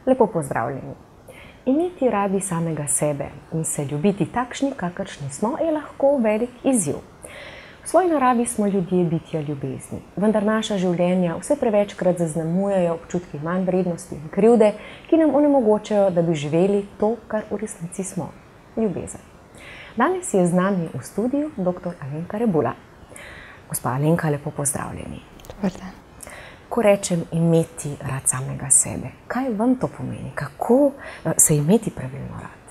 Lepo pozdravljeni. Imeti radi samega sebe in se ljubiti takšni, kakršni smo, je lahko velik izziv. V svoji naravi smo ljudje bitja ljubezni, vendar naša življenja vse prevečkrat zaznamujejo občutki manj vrednosti in krivde, ki nam onemogočajo, da bi živeli to, kar v resnici smo – ljubezen. Danes je z nami v studiu dr. Alenka Rebula. Gospa Alenka, lepo pozdravljeni. Dobar dan. Ko rečem imeti rad samega sebe, kaj vam to pomeni? Kako se imeti pravilno rad?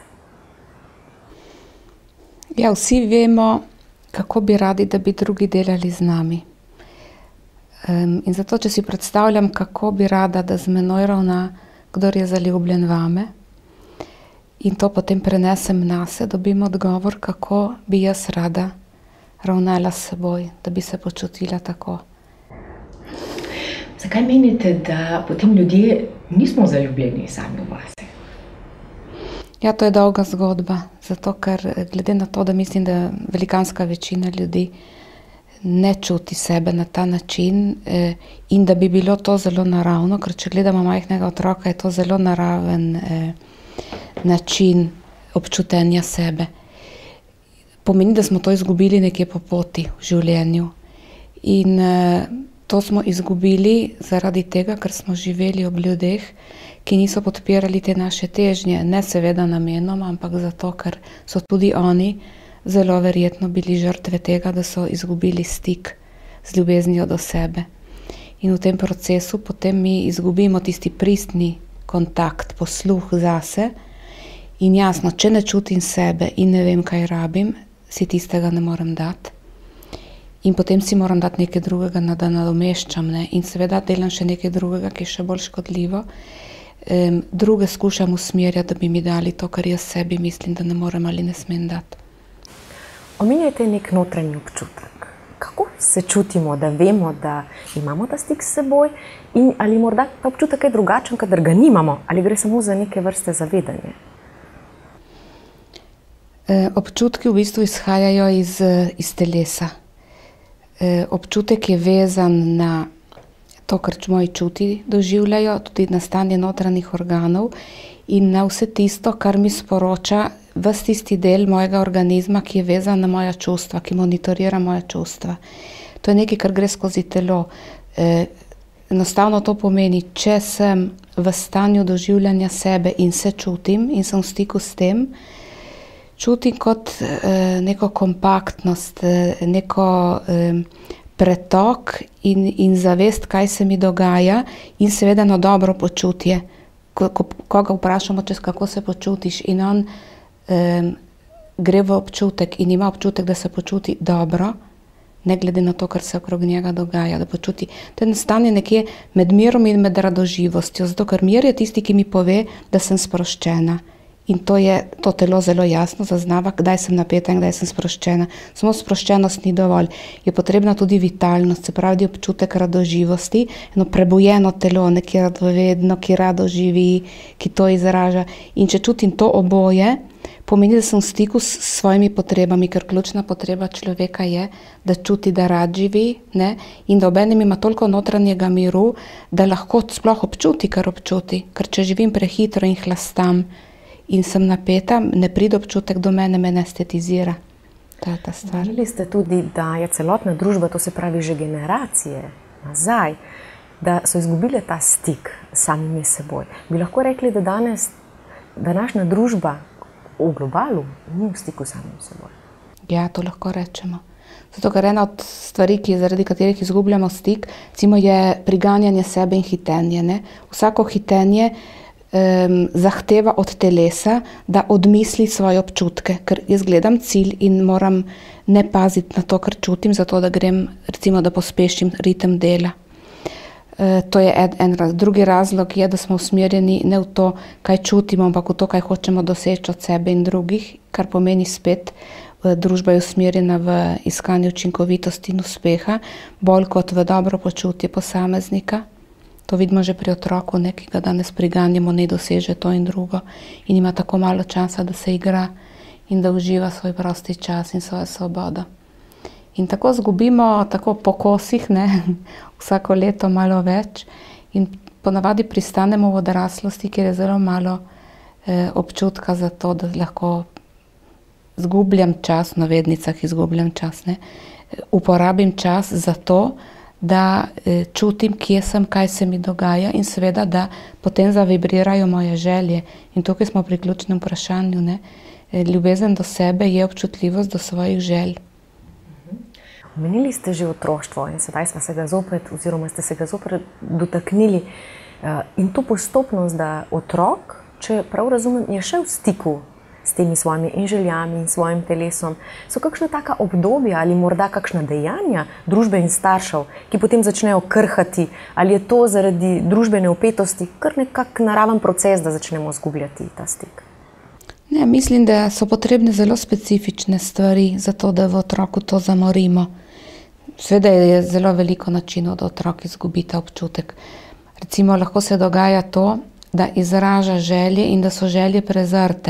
Ja, vsi vemo, kako bi radi, da bi drugi delali z nami. In zato, če si predstavljam, kako bi rada, da z menoj ravna, kdor je zaljubljen vame, in to potem prenesem nase, dobim odgovor, kako bi jaz rada ravnala s seboj, da bi se počutila tako. Zakaj menite, da potem ljudje nismo zaljubljeni sami v vase? Ja, to je dolga zgodba, zato ker glede na to, da mislim, da velikanska večina ljudi ne čuti sebe na ta način in da bi bilo to zelo naravno, ker če gledamo majhnega otroka, je to zelo naraven način občutenja sebe. Pomeni, da smo to izgubili nekje po poti v življenju. In to smo izgubili zaradi tega, ker smo živeli ob ljudeh, ki niso podpirali te naše težnje, ne seveda namenoma, ampak zato, ker so tudi oni zelo verjetno bili žrtve tega, da so izgubili stik z ljubeznijo do sebe. In v tem procesu potem mi izgubimo tisti pristni kontakt, posluh zase. In jasno, če ne čutim sebe in ne vem, kaj rabim, si tistega ne morem dati. In potem si moram dati nekaj drugega, da nadomeščam. In seveda delam še nekaj drugega, ki je še bolj škodljivo. Druge skušam usmerjati, da bi mi dali to, kar jaz sebi mislim, da ne morem ali ne smem dati. Omenjate nek notranji občutek. Kako se čutimo, da vemo, da imamo ta stik s seboj? In ali morda ta občutek je drugačen, kadar ga nimamo? Ali gre samo za neke vrste zavedanje? Občutki v bistvu izhajajo iz telesa. Občutek je vezan na to, kar moji čuti doživljajo, tudi na stanje notranjih organov in na vse tisto, kar mi sporoča ves tisti del mojega organizma, ki je vezan na moja čustva, ki monitorira moja čustva. To je nekaj, kar gre skozi telo. Enostavno to pomeni, če sem v stanju doživljanja sebe in se čutim in sem v stiku s tem, čutim kot neko kompaktnost, neko pretok in zavest, kaj se mi dogaja in seveda eno dobro počutje. Koga vprašamo, kako se počutiš, in on gre v občutek in ima občutek, da se počuti dobro, ne glede na to, kar se okrog njega dogaja, da počuti. To je stanje nekje med mirom in med radoživostjo, zato ker mir je tisti, ki mi pove, da sem sproščena. In to telo zelo jasno zaznava, kdaj sem napeta in kdaj sem sproščena. Samo sproščenost ni dovolj. Je potrebna tudi vitalnost, se pravi občutek radoživosti, eno prebujeno telo, ki je radovedno, ki rado živi, ki to izraža. In če čutim to oboje, pomeni, da sem v stiku s svojimi potrebami, ker ključna potreba človeka je, da čuti, da rad živi, in da obenem ima toliko notranjega miru, da lahko sploh občuti, kar občuti. Ker če živim prehitro in hlastam, in sem napeta, ne pride občutek do mene, me estetizira. To je ta stvar. Govorili ste tudi, da je celotna družba, to se pravi že generacije nazaj, da so izgubile ta stik s samimi seboj. Bi lahko rekli, da danes današnja družba v globalu ni v stiku s samim seboj? Ja, to lahko rečemo. Zato, ker ena od stvari, zaradi katerih izgubljamo stik, je priganjanje sebe in hitenje. Vsako hitenje zahteva od telesa, da odmisli svoje občutke, ker jaz gledam cilj in moram ne paziti na to, kar čutim, zato da grem, recimo, da pospešim ritem dela. To je en razlog. Drugi razlog je, da smo usmerjeni ne v to, kaj čutimo, ampak v to, kaj hočemo doseči od sebe in drugih, kar pomeni spet, družba je usmerjena v iskanje učinkovitosti in uspeha, bolj kot v dobro počutje posameznika. To vidimo že pri otroku, ki ga danes priganjamo, ne doseže to in drugo in ima tako malo časa, da se igra in da uživa svoj prosti čas in svojo svobodo. In tako zgubimo, tako po kosih, vsako leto malo več in ponavadi pristanemo v odraslosti, kjer je zelo malo občutka za to, da lahko izgubljam čas, v navednicah izgubljam čas, ne? Uporabim čas za to, da čutim, kje sem, kaj se mi dogaja in seveda, da potem zavibrirajo moje želje. In tukaj smo pri ključnem vprašanju, ne? Ljubezen do sebe je občutljivost do svojih želj. Omenili ste že otroštvo in sedaj ste se ga zopet dotaknili. In to postopnost, da otrok, če prav razumem, je še v stiku s temi svojimi in željami in svojim telesom. So kakšna taka obdobja ali morda kakšna dejanja družbe in staršev, ki potem začnejo krhati, ali je to zaradi družbene vpetosti kar nekak naraven proces, da začnemo izgubljati ta stik? Ne, mislim, da so potrebne zelo specifične stvari za to, da v otroku to zamorimo. Seveda je zelo veliko načinov, da otrok izgubi ta občutek. Recimo, lahko se dogaja to, da izraža želje in da so želje prezrte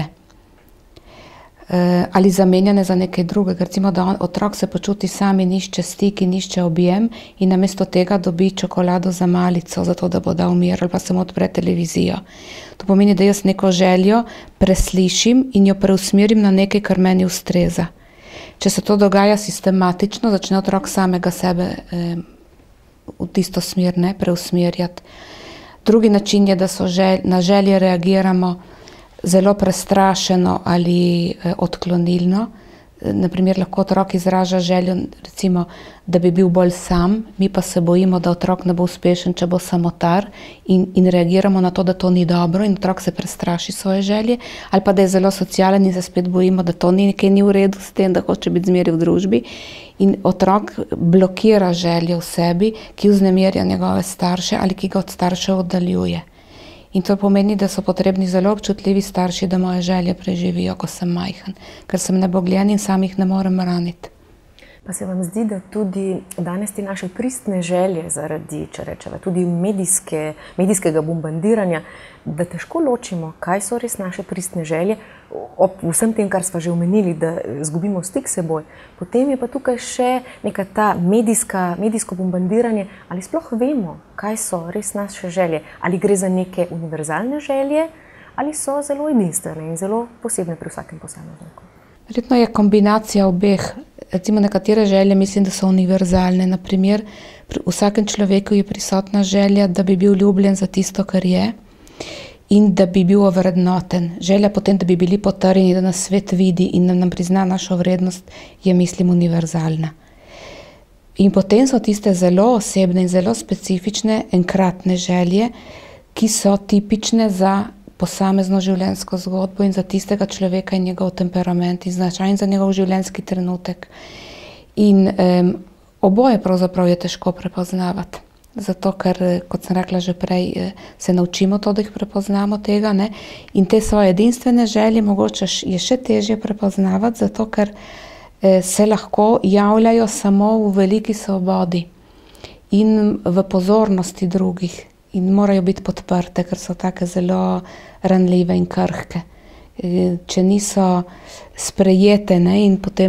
ali zamenjane za nekaj drugega. Recimo, da otrok se počuti sam in išče stik in išče objem in namesto tega dobi čokolado za malico, zato da bo dal mir, ali pa samo odpre televizijo. To pomeni, da jaz neko željo preslišim in jo preusmerim na nekaj, kar meni ustreza. Če se to dogaja sistematično, začne otrok samega sebe v tisto smer, ne, preusmerjati. Drugi način je, da na želje reagiramo zelo prestrašeno ali odklonilno. Naprimer, lahko otrok izraža željo, recimo, da bi bil bolj sam, mi pa se bojimo, da otrok ne bo uspešen, če bo samotar in reagiramo na to, da to ni dobro in otrok se prestraši svoje želje, ali pa da je zelo socialen in se spet bojimo, da to nekaj ni v redu s tem, da hoče biti zmeraj v družbi in otrok blokira želje v sebi, ki vznemirja njegove starše ali ki ga od staršev oddaljuje. In to pomeni, da so potrebni zelo občutljivi starši, da moje želje preživijo, ko sem majhen, ker sem nebogljen in sam jih ne morem raniti. Pa se vam zdi, da tudi danes te naše pristne želje zaradi, če rečeva, tudi medijskega bombardiranja, da težko ločimo, kaj so res naše pristne želje, ob vsem tem, kar sva že omenili, da izgubimo stik s seboj. Potem je pa tukaj še neka ta medijsko bombardiranje, ali sploh vemo, kaj so res naše želje, ali gre za neke univerzalne želje, ali so zelo edinstvene in zelo posebne pri vsakem posamezniku. Verjetno je kombinacija obeh. Recimo nekatere želje mislim, da so univerzalne. Naprimer, pri vsakem človeku je prisotna želja, da bi bil ljubljen za tisto, kar je in da bi bil ovrednoten. Želja potem, da bi bili potrjeni, da nas svet vidi in da nam prizna našo vrednost, je, mislim, univerzalna. In potem so tiste zelo osebne in zelo specifične enkratne želje, ki so tipične za posamezno življenjsko zgodbo in za tistega človeka in njegov temperament in značajen za njegov življenjski trenutek. In oboje pravzaprav je težko prepoznavati. Zato, ker, kot sem rekla že prej, se naučimo to, da jih prepoznamo tega, ne? In te svoje edinstvene želje mogoče je še težje prepoznavati, zato ker se lahko javljajo samo v veliki svobodi in v pozornosti drugih. In morajo biti podprte, ker so take zelo ranljive in krhke. Če niso sprejete, ne, in potem,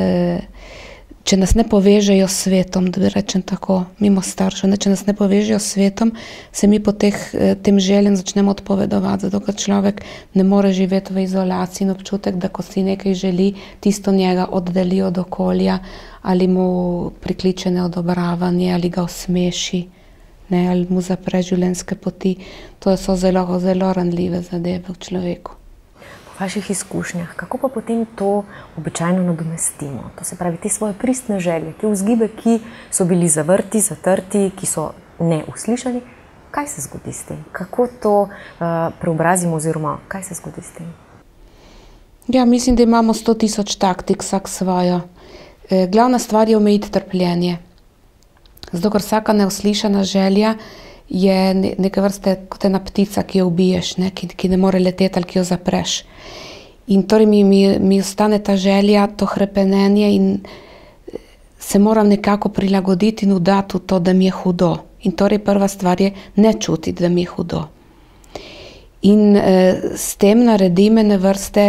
če nas ne povežejo s svetom, da bi rečem tako, mimo staršev, če nas ne povežejo s svetom, se mi po tem željem začnemo odpovedovati, zato ker človek ne more živeti v izolaciji in občutek, da ko si nekaj želi, tisto njega oddali od okolja ali mu prikliče neodobravanje ali ga osmeši. Ne, ali mu zapre življenjske poti. To so zelo, zelo ranljive zadeve v človeku. Po vaših izkušnjah, kako pa potem to običajno nadomestimo? To se pravi, te svoje pristne želje, te vzgibe, ki so bili zavrti, zatrti, ki so neuslišani, kaj se zgodi s tem? Kako to preobrazimo oziroma kaj se zgodi s tem? Ja, mislim, da imamo 100 000 taktik, vsak svojo. Glavna stvar je omejiti trpljenje. Zato, ker vsaka neuslišana želja je neke vrste kot ena ptica, ki jo ubiješ, ne, ki ne more leteti ali ki jo zapreš. In torej mi ostane ta želja, to hrepenenje in se moram nekako prilagoditi in vdati v to, da mi je hudo. In torej prva stvar je ne čutiti, da mi je hudo. In s tem naredim ene vrste,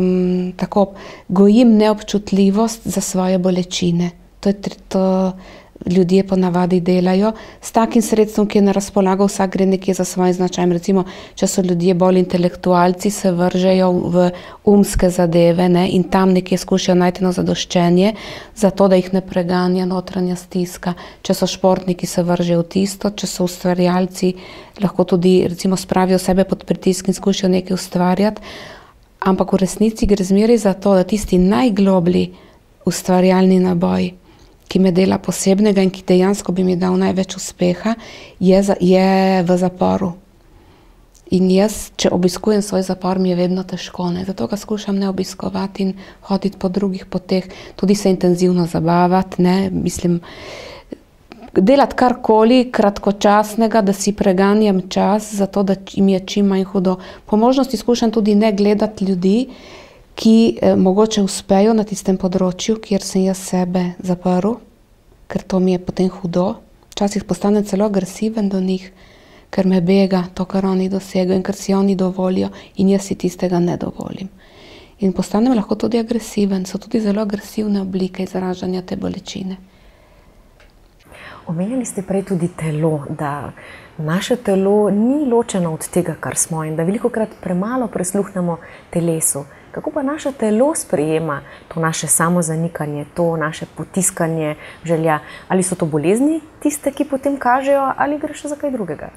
tako gojim neobčutljivost za svoje bolečine. To ljudje ponavadi delajo. S takim sredstvom, ki je na razpolago, vsak gre nekje za svoj značaj. Recimo, če so ljudje bolj intelektualci, se vržejo v umske zadeve, ne, in tam nekje skušajo najti eno zadoščenje, zato da jih ne preganja notranja stiska. Če so športniki, se vržejo v tisto, če so ustvarjalci, lahko tudi recimo spravijo sebe pod pritisk in skušajo nekaj ustvarjati. Ampak v resnici gre zmeraj za to, da tisti najgloblji ustvarjalni naboj, ki me dela posebnega in ki dejansko bi mi dal največ uspeha, je v zaporu. In jaz, če obiskujem svoj zapor, mi je vedno težko, ne? Zato ga skušam ne obiskovati in hoditi po drugih poteh, tudi se intenzivno zabavati, ne? Mislim, delati karkoli kratkočasnega, da si preganjam čas, zato da mi je čim manj hudo. Po možnosti skušam tudi ne gledati ljudi, ki mogoče uspejo na tistem področju, kjer sem jaz sebe zaprl, ker to mi je potem hudo. Včasih postanem celo agresiven do njih, ker me bega to, kar oni dosegajo in ker si oni dovolijo in jaz si tistega ne dovolim. In postanem lahko tudi agresiven, so tudi zelo agresivne oblike izražanja te bolečine. Omenjali ste prej tudi telo, da naše telo ni ločeno od tega, kar smo in da velikokrat premalo prisluhnemo telesu. Kako pa naše telo sprejema to naše samozanikanje, to naše potiskanje želja? Ali so to bolezni tiste, ki potem kažejo, ali gre še za kaj drugega?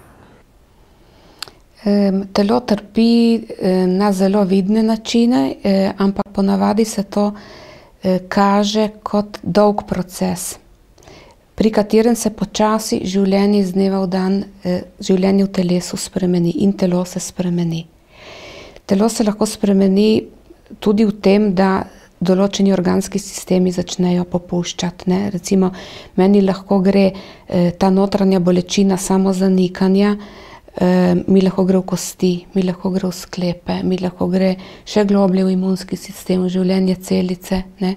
Telo trpi na zelo vidne načine, ampak ponavadi se to kaže kot dolg proces, pri katerem se počasi življenje iz dneva v dan, življenje v telesu spremeni in telo se spremeni. Telo se lahko spremeni tudi v tem, da določeni organski sistemi začnejo popuščati, ne. Recimo, meni lahko gre ta notranja bolečina samozanikanja, mi lahko gre v kosti, mi lahko gre v sklepe, mi lahko gre še globlje v imunski sistem, v življenje celice, ne.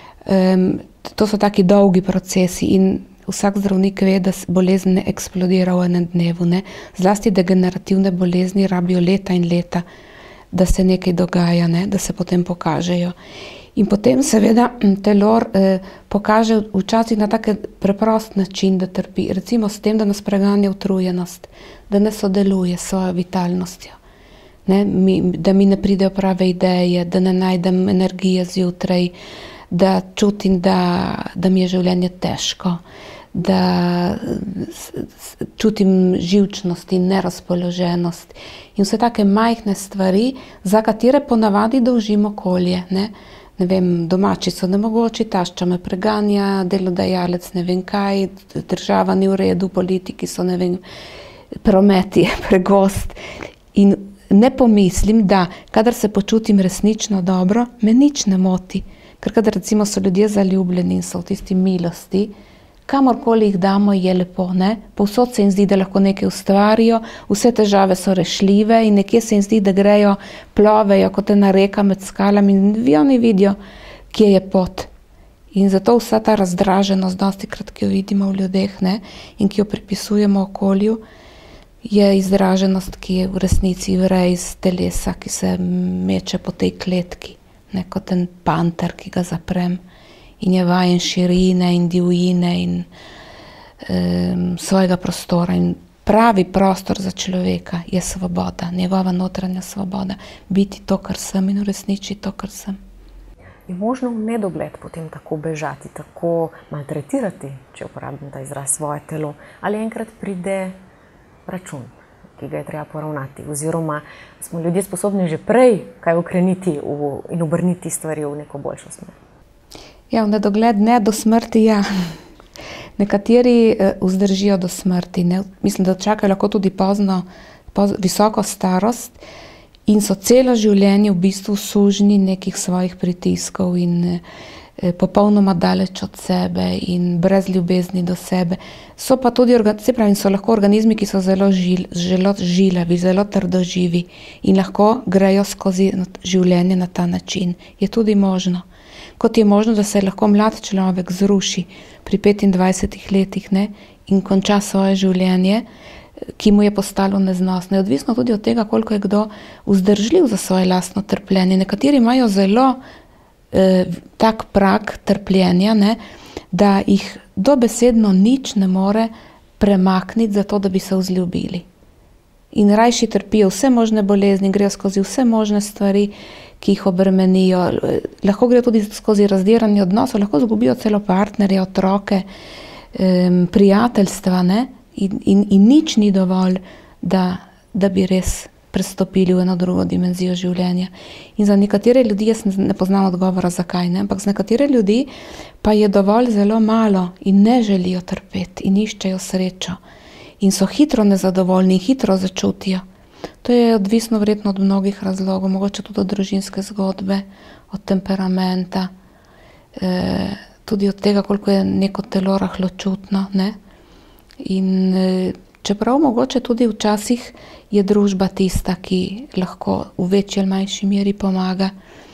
To so taki dolgi procesi in vsak zdravnik ve, da bolezen ne eksplodira v enem dnevu, ne. Zlasti degenerativne bolezni rabijo leta in leta, da se nekaj dogaja, ne, da se potem pokažejo. In potem seveda telo pokaže včasih na tak preprost način, da trpi. Recimo s tem, da nas preganja utrujenost, da ne sodeluje s svojo vitalnostjo, ne, da mi ne pridejo prave ideje, da ne najdem energije zjutraj, da čutim, da mi je življenje težko, da čutim živčnost in nerazpoloženost in vse take majhne stvari, za katere ponavadi dolžim okolje, ne. Ne vem, domači so nemogoči, tašča me preganja, delodajalec ne vem kaj, država ni v redu, politiki so ne vem, promet je pregost. In ne pomislim, da kadar se počutim resnično dobro, me nič ne moti. Ker kadar recimo so ljudje zaljubljeni in so v tisti milosti, kamorkoli jih damo, je lepo, ne? Povsod se jim zdi, da lahko nekaj ustvarijo, vse težave so rešljive in nekje se jim zdi, da grejo, plovejo kot ena reka med skalami in oni vidijo, kje je pot. In zato vsa ta razdraženost, dostikrat, ki jo vidimo v ljudeh, ne? In ki jo pripisujemo okolju, je izraženost, ki je v resnici vre iz telesa, ki se meče po tej kletki, ne? Kot en panter, ki ga zaprem. In je vajen širine in divjine in svojega prostora. In pravi prostor za človeka je svoboda, njegova notranja svoboda. Biti to, kar sem in uresničiti to, kar sem. Je možno v nedogled potem tako bežati, tako maltretirati, če uporabim ta izraz, svoje telo? Ali enkrat pride račun, ki ga je treba poravnati? Oziroma smo ljudje sposobni že prej kaj ukreniti in obrniti stvari v neko boljšo smer? Ja, v nedogled ne, do smrti ja. Nekateri vzdržijo do smrti, ne. Mislim, da čakajo lahko tudi visoko starost in so celo življenje v bistvu sužnji nekih svojih pritiskov in popolnoma daleč od sebe in brez ljubezni do sebe. So pa tudi, so lahko organizmi, ki so zelo žilavi, zelo trdoživi in lahko grejo skozi življenje na ta način. Je tudi možno. Kot je možno, da se lahko mlad človek zruši pri 25 letih, ne, in konča svoje življenje, ki mu je postalo neznosno. Je odvisno tudi od tega, koliko je kdo vzdržljiv za svoje lastno trpljenje. Nekateri imajo zelo tak prag trpljenja, ne, da jih dobesedno nič ne more premakniti za to, da bi se vzljubili. In rajši trpijo vse možne bolezni, grejo skozi vse možne stvari, ki jih obremenijo. Lahko grejo tudi skozi razdiranje odnosov, lahko izgubijo celo partnerje, otroke, prijateljstva, ne? In nič ni dovolj, da bi res prestopili v eno drugo dimenzijo življenja. In za nekatere ljudi, jaz ne poznam odgovora zakaj, ne? Ampak za nekatere ljudi pa je dovolj zelo malo in ne želijo trpeti in iščejo srečo. In so hitro nezadovoljni in hitro začutijo. To je odvisno verjetno od mnogih razlogov, mogoče tudi od družinske zgodbe, od temperamenta, tudi od tega, koliko je neko telo rahločutno, ne? In čeprav mogoče tudi včasih je družba tista, ki lahko v večji ali manjši meri pomaga,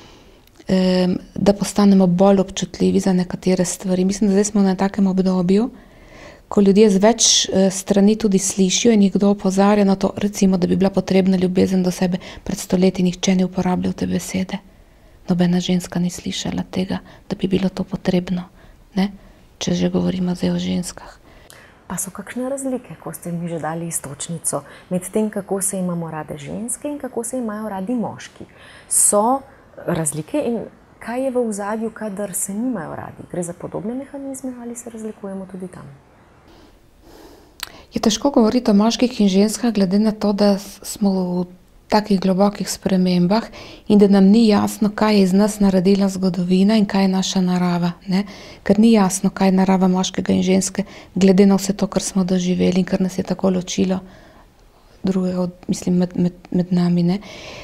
da postanemo bolj občutljivi za nekatere stvari. Mislim, da zdaj smo na takem obdobju, ko ljudje z več strani tudi slišijo in jih kdo opozarja na to, recimo, da bi bila potrebna ljubezen do sebe. Pred stoletji nihče ni uporabljal te besede. Nobena ženska ni slišala tega, da bi bilo to potrebno, ne? Če že govorimo zdaj o ženskah. Pa so kakšne razlike, ko ste mi že dali istočnico, med tem, kako se imamo rade ženske in kako se imajo radi moški? So razlike in kaj je v ozadju, kadar se nimajo radi? Gre za podobne mehanizme ali se razlikujemo tudi tam? Je težko govoriti o moških in ženskah, glede na to, da smo v takih globokih spremembah in da nam ni jasno, kaj je iz nas naredila zgodovina in kaj je naša narava, ne? Ker ni jasno, kaj je narava moškega in ženske, glede na vse to, kar smo doživeli in kar nas je tako ločilo drugega, mislim, med nami, ne?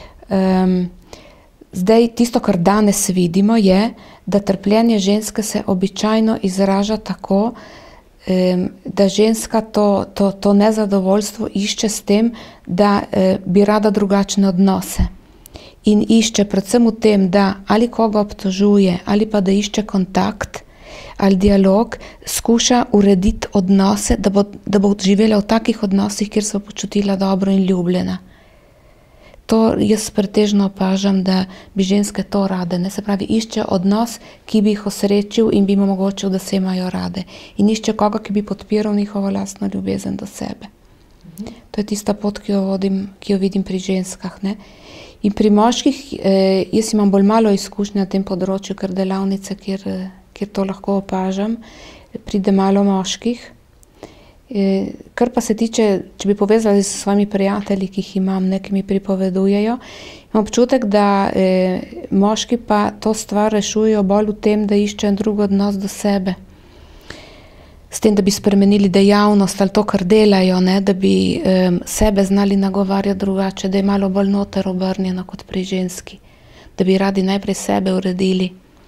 Zdaj, tisto, kar danes vidimo, je, da trpljenje ženske se običajno izraža tako, da ženska to nezadovoljstvo išče s tem, da bi rada drugačne odnose. In išče predvsem v tem, da ali koga obtožuje, ali pa da išče kontakt ali dialog, skuša urediti odnose, da bo živela v takih odnosih, kjer se bo počutila dobro in ljubljena. To jaz pretežno opažam, da bi ženske to rade, ne? Se pravi, išče odnos, ki bi jih osrečil in bi jim omogočil, da se imajo rade. In išče koga, ki bi podpiral njihovo lastno ljubezen do sebe. To je tista pot, ki jo vidim pri ženskah, ne? In pri moških, jaz imam bolj malo izkušnje na tem področju, ker delavnice, kjer to lahko opažam, pride malo moških. Kar pa se tiče, če bi povezali s svojimi prijatelji, ki jih imam, ne, ki mi pripovedujejo, imam občutek, da moški pa to stvar rešujejo bolj v tem, da iščejo drug odnos do sebe. S tem, da bi spremenili dejavnost ali to, kar delajo, ne, da bi sebe znali nagovarjati drugače, da je malo bolj noter obrnjeno kot pri ženski. Da bi radi najprej sebe uredili.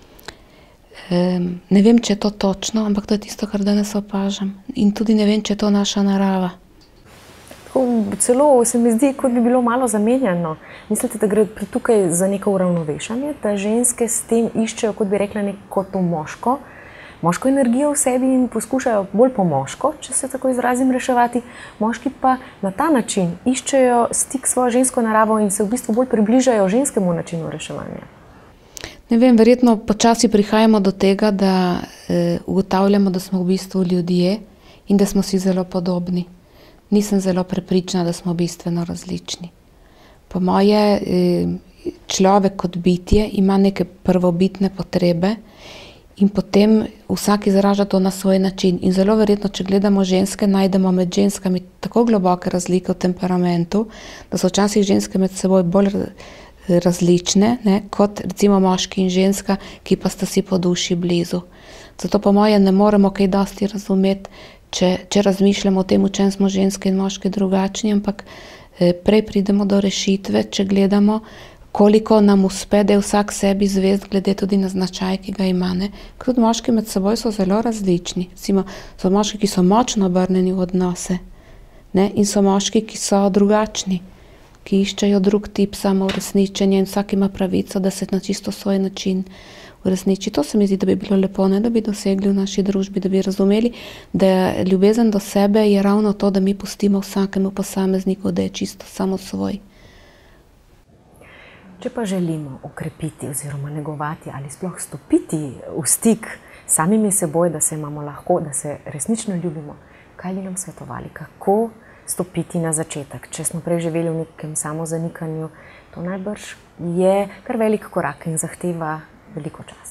Ne vem, če je to točno, ampak to je tisto, kar danes opažam. In tudi ne vem, če je to naša narava. Celo se mi zdi, kot bi bilo malo zamenjano. Mislite, da gre tukaj za neko uravnovešanje, da ženske s tem iščejo, kot bi rekla, neko to moško energijo v sebi in poskušajo bolj po moško, če se tako izrazim, reševati. Moški pa na ta način iščejo stik s svojo žensko naravo in se v bistvu bolj približajo ženskemu načinu reševanja. Ne vem, verjetno počasi prihajamo do tega, da ugotavljamo, da smo v bistvu ljudje in da smo si zelo podobni. Nisem zelo prepričana, da smo bistveno različni. Po moje, človek kot bitje ima neke prvobitne potrebe in potem vsak izraža to na svoj način. In zelo verjetno, če gledamo ženske, najdemo med ženskami tako globoke razlike v temperamentu, da so včasih ženske med seboj bolj različne, ne, kot recimo moški in ženska, ki pa sta si po duši blizu. Zato po moje ne moremo kaj dosti razumeti, če razmišljamo o tem, v čem smo ženske in moški drugačni, ampak prej pridemo do rešitve, če gledamo, koliko nam uspe, da je vsak sebi zvest, glede tudi na značaj, ki ga ima. Ne. Tudi moški med seboj so zelo različni. Recimo, so moški, ki so močno obrnjeni v odnose, ne, in so moški, ki so drugačni, ki iščejo drug tip samouresničenja in vsak ima pravico, da se na čisto svoj način uresniči. To se mi zdi, da bi bilo lepo, ne, da bi dosegli v naši družbi, da bi razumeli, da ljubezen do sebe je ravno to, da mi pustimo vsakemu posamezniku, da je čisto samo svoj. Če pa želimo okrepiti oziroma negovati ali sploh stopiti v stik s samimi seboj, da se imamo lahko, da se resnično ljubimo, kaj bi nam svetovali? Kako stopiti na začetek? Če smo prej živeli v nekem samozanikanju, to najbrž je kar velik korak in zahteva veliko časa.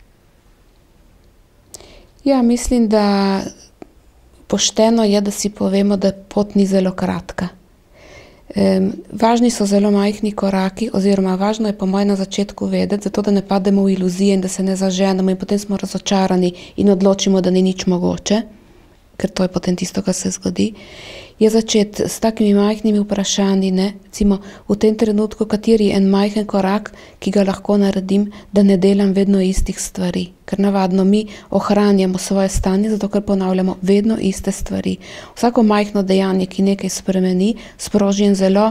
Ja, mislim, da pošteno je, da si povemo, da pot ni zelo kratka. Važni so zelo majhni koraki, oziroma važno je po mojem na začetku vedeti, zato da ne pademo v iluzije in da se ne zaženemo in potem smo razočarani in odločimo, da ni nič mogoče, ker to je potem tisto, kar se zgodi, je začeti s takimi majhnimi vprašanji, ne? Recimo v tem trenutku, kateri je en majhen korak, ki ga lahko naredim, da ne delam vedno istih stvari. Ker navadno mi ohranjamo svoje stanje, zato ker ponavljamo vedno iste stvari. Vsako majhno dejanje, ki nekaj spremeni, sproži en zelo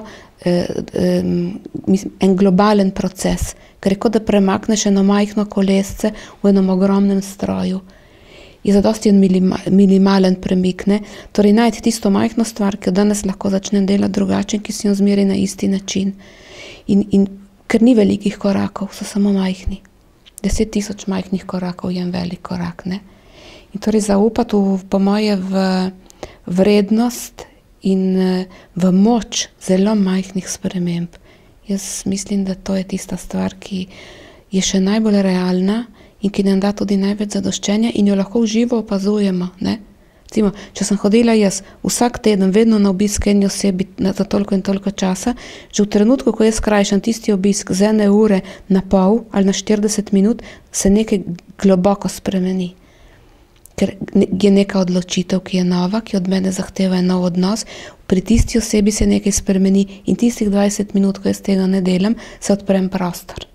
en globalen proces, ker je kot da premakneš eno majhno kolesce v enom ogromnem stroju. Je zadosti en minimalen premik, ne? Torej najti tisto majhno stvar, ki jo danes lahko začnem delati drugače, ki si jo zmeri na isti način. In ker ni velikih korakov, so samo majhni. 10,000 majhnih korakov je en velik korak, ne? In torej zaupati po moje v vrednost in v moč zelo majhnih sprememb. Jaz mislim, da to je tista stvar, ki je še najbolj realna in ki nam da tudi največ zadoščenja in jo lahko v živo opazujemo, ne? Recimo, če sem hodila jaz vsak teden vedno na obisk eni osebi za toliko in toliko časa, že v trenutku, ko jaz skrajšam tisti obisk z 1 ure na pol ali na 40 minut, se nekaj globoko spremeni. Ker je neka odločitev, ki je nova, ki od mene zahteva en nov odnos, pri tisti osebi se nekaj spremeni in tistih 20 minut, ko jaz tega ne delam, se odprem prostor.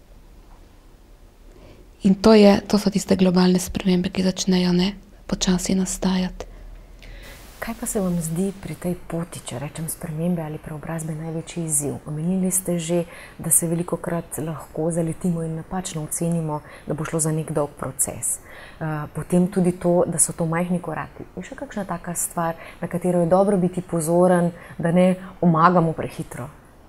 In to so tiste globalne spremembe, ki začnejo počasi nastajati. Kaj pa se vam zdi pri tej poti, če rečem spremembe ali preobrazbe, največji izziv? Omenili ste že, da se velikokrat lahko zaletimo in napačno ocenimo, da bo šlo za nek dolg proces. Potem tudi to, da so to majhni koraki. Je še kakšna taka stvar, na katero je dobro biti pozoren, da ne omagamo prehitro?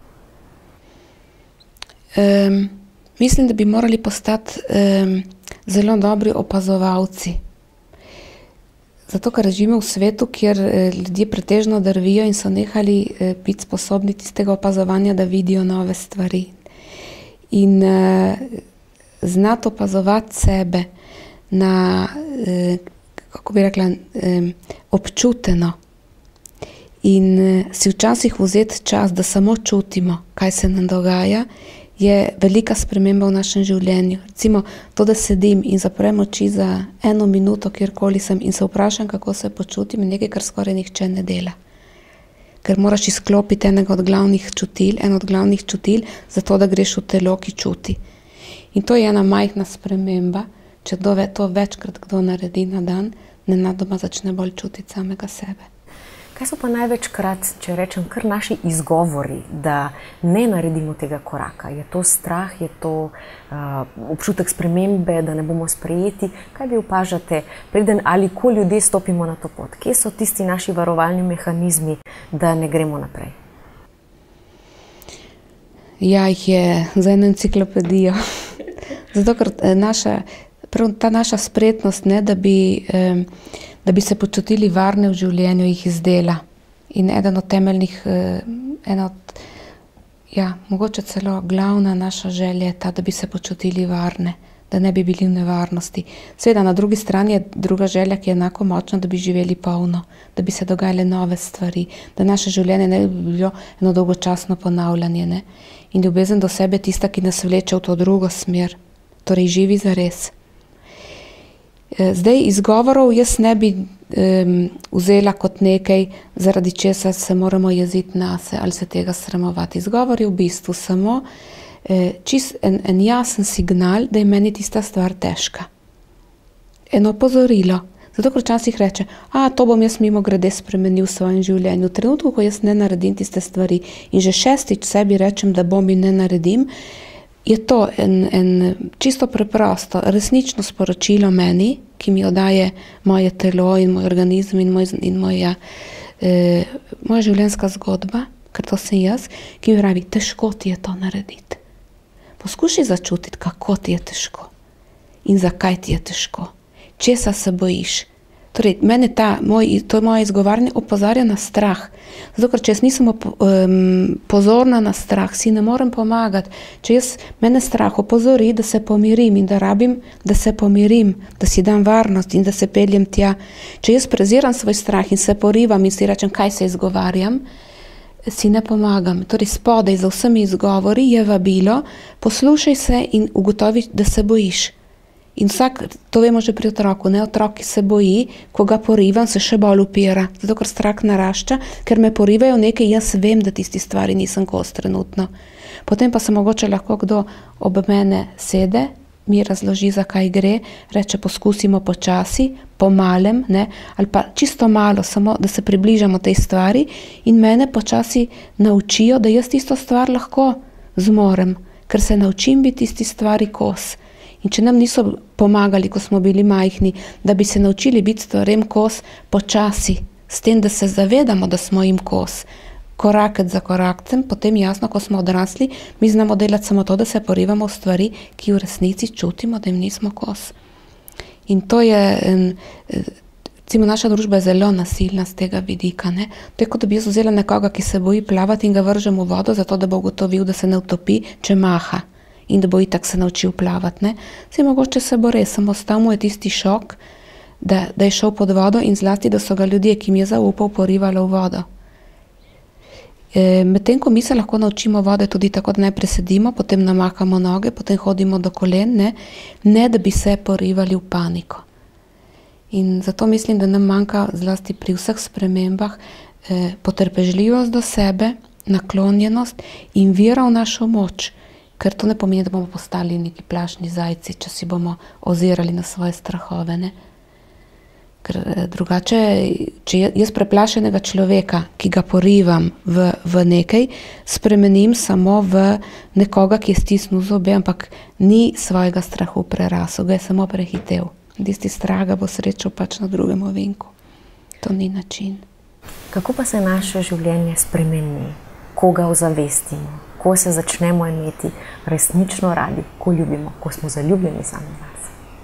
Mislim, da bi morali postati zelo dobri opazovalci. Zato, ker živimo v svetu, kjer ljudje pretežno drvijo in so nehali biti sposobni tistega opazovanja, da vidijo nove stvari. In znati opazovati sebe na, kako bi rekla, občuteno in si včasih vzeti čas, da samo čutimo, kaj se nam dogaja, je velika sprememba v našem življenju. Recimo to, da sedim in zaprem oči za 1 minuto, kjerkoli sem in se vprašam, kako se počutim, je nekaj, kar skoraj nihče ne dela. Ker moraš izklopiti eno od glavnih čutil, zato da greš v telo, ki čuti. In to je ena majhna sprememba, če to večkrat kdo naredi na dan, nenadoma začne bolj čutiti samega sebe. Kaj so pa največkrat, če rečem, kar naši izgovori, da ne naredimo tega koraka? Je to strah, je to občutek spremembe, da ne bomo sprejeti? Kaj vi opažate, preden ali ko ljudje stopimo na to pot? Kje so tisti naši varovalni mehanizmi, da ne gremo naprej? Ja, jih je za eno enciklopedijo. Zato, ker ta naša spretnost, da bi se počutili varne v življenju, jih izdela. In eden od temeljnih, mogoče celo glavna naša želja je ta, da bi se počutili varne, da ne bi bili v nevarnosti. Seveda, na drugi strani je druga želja, ki je enako močna, da bi živeli polno, da bi se dogajale nove stvari, da naše življenje ne bi bilo eno dolgočasno ponavljanje, ne? In ljubezen do sebe je tista, ki nas vleče v to drugo smer, torej živi zares. Zdaj, izgovorov jaz ne bi vzela kot nekaj, zaradi česa se moramo jeziti nase ali se tega sramovati. Izgovor je v bistvu samo čist en jasen signal, da je meni tista stvar težka. Eno opozorilo. Zato, ker včasih reče, to bom jaz mimogrede spremenil v svojem življenju. V trenutku, ko jaz ne naredim tiste stvari in že 6. sebi rečem, da bom in ne naredim, je to en čisto preprosto, resnično sporočilo meni, ki mi jo daje moje telo in moj organizem in moja življenjska zgodba, ker to sem jaz, ki mi pravi, težko ti je to narediti. Poskušaj začutiti, kako ti je težko in zakaj ti je težko. Česa se bojiš? Torej, mene to moje izgovarjanje opozarja na strah. Zato, ker če jaz nisem pozorna na strah, si ne morem pomagati. Če mene strah opozori, da se pomirim in da rabim, da se pomirim, da si dam varnost in da se peljem tja. Če jaz preziram svoj strah in se porivam in si rečem, kaj se izgovarjam, si ne pomagam. Torej, spodaj za vsemi izgovori je vabilo, poslušaj se in ugotovi, da se bojiš. In to vemo že pri otroku, ne? Otrok, ki se boji, ko ga porivam, se še bolj upira, zato ker strah narašča, ker me porivajo nekaj, jaz vem, da tisti stvari nisem kos trenutno. Potem pa se mogoče lahko kdo ob mene sede, mi razloži, zakaj gre, reče, poskusimo počasi, pomalem, ne? Ali pa čisto malo, samo da se približamo tej stvari in mene počasi naučijo, da jaz tisto stvar lahko zmorem, ker se naučim biti tisti stvari kos. In če nam niso pomagali, ko smo bili majhni, da bi se naučili biti stvarem kos počasi, s tem, da se zavedamo, da smo jim kos, korak za korakcem, potem jasno, ko smo odrasli, mi znamo delati samo to, da se porivamo v stvari, ki v resnici čutimo, da jim nismo kos. In to je, recimo, naša družba je zelo nasilna z tega vidika, ne? To je kot da bi jaz vzela nekoga, ki se boji plavati in ga vržem v vodo, zato da bo ugotovil, da se ne utopi, če maha. In da bo itak se naučil plavati, ne. Saj mogoče se bo res, samo ostal mu je tisti šok, da je šel pod vodo in zlasti, da so ga ljudje, ki mi je zaupal, porivali v vodo. Medtem, ko mi se lahko naučimo vode tudi tako, da najprej sedimo, potem namakamo noge, potem hodimo do kolen, ne da bi se porivali v paniko. In zato mislim, da nam manjka zlasti pri vseh spremembah potrpežljivost do sebe, naklonjenost in vera v našo moč. Ker to ne pomeni, da bomo postali neki plašni zajci, če si bomo ozirali na svoje strahove, ne. Ker drugače, če jaz preplašenega človeka, ki ga porivam v nekaj, spremenim samo v nekoga, ki je stisnil zobe, ampak ni svojega strahu prerasel, ga je samo prehitel. Tisti strah ga bo srečal pač na drugem ovinku. To ni način. Kako pa se naše življenje spremeni, ko ga ozavestimo? Ko se začnemo imeti resnično radi, ko ljubimo, ko smo zaljubljeni sami nas.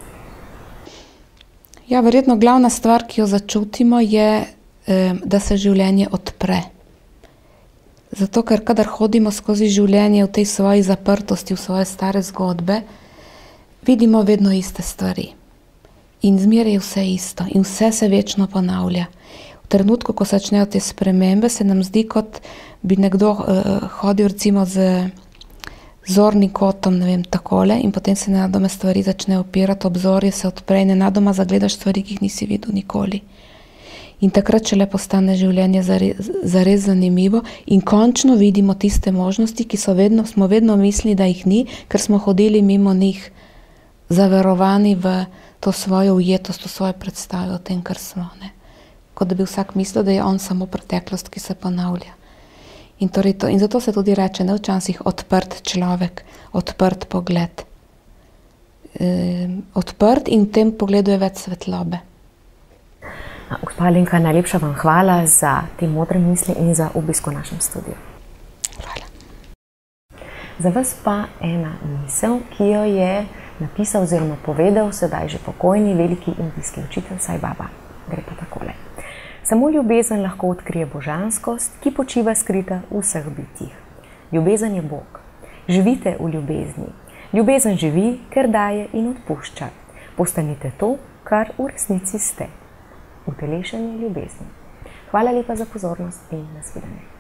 Ja, verjetno glavna stvar, ki jo začutimo, je, da se življenje odpre. Zato, ker kadar hodimo skozi življenje v tej svoji zaprtosti, v svoje stare zgodbe, vidimo vedno iste stvari. In zmeraj je vse isto in vse se večno ponavlja. V trenutku, ko se začnejo te spremembe, se nam zdi, kot bi nekdo hodil recimo z zornim kotom, ne vem, takole, in potem se nenadoma stvari začne opirati, obzorje se odpre in nenadoma zagledaš stvari, ki jih nisi videl nikoli. In takrat šele postane življenje zares zanimivo in končno vidimo tiste možnosti, ki smo vedno mislili, da jih ni, ker smo hodili mimo njih, zaverovani v to svojo ujetost, v svoje predstave o tem, kar smo, ne. Kot da bi vsak mislil, da je on samo preteklost, ki se ponavlja. In zato se tudi reče, ne, včasih odprt človek, odprt pogled. Odprt in v tem pogledu je več svetlobe. Gospa Alenka, najlepša vam hvala za te modre misli in za obisk v našem studiu. Hvala. Za vas pa ena misel, ki jo je napisal oziroma povedal sedaj že pokojni veliki indijski učitelj Sai Baba. Gre pa takole. Samo ljubezen lahko odkrije božanskost, ki počiva skrita v vseh bitjih. Ljubezen je Bog. Živite v ljubezni. Ljubezen živi, ker daje in odpušča. Postanite to, kar v resnici ste. Utelešenje ljubezni. Hvala lepa za pozornost in nasvidenje.